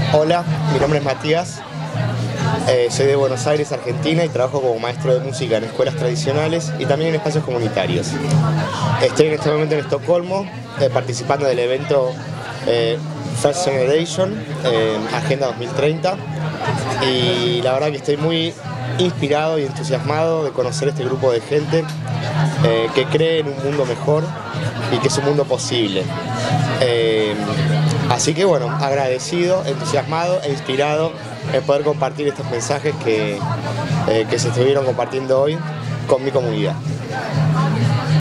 Hola, mi nombre es Matías, soy de Buenos Aires, Argentina, y trabajo como maestro de música en escuelas tradicionales y también en espacios comunitarios. Estoy en este momento en Estocolmo, participando del evento First Generation, Agenda 2030, y la verdad que estoy muy inspirado y entusiasmado de conocer este grupo de gente que cree en un mundo mejor y que es un mundo posible. Así que bueno, agradecido, entusiasmado e inspirado en poder compartir estos mensajes que se estuvieron compartiendo hoy con mi comunidad.